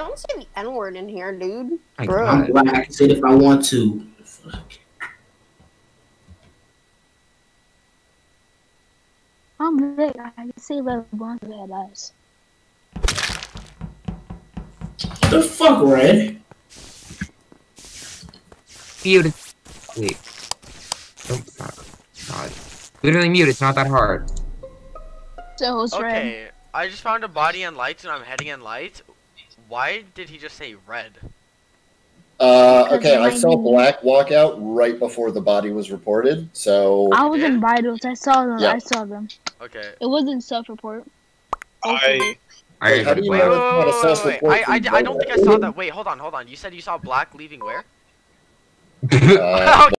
don't say the N-word in here, dude. Bro. I'm black. I can say it if I want to. Fuck. I'm lit. I can say what I want to have eyes. The fuck, Red? Mute. Wait. Don't fuck. God. Literally mute. It's not that hard. So it's red. Okay, I just found a body in lights and I'm heading in lights. Why did he just say red? Okay, I saw Black walk out right before the body was reported, so... I was in vitals. I saw them. Yeah. I saw them. Okay. It wasn't self-report. Wait, how do you Wait, know it's not a self-report? I don't think I saw that. Wait, hold on. You said you saw Black leaving where? Uh,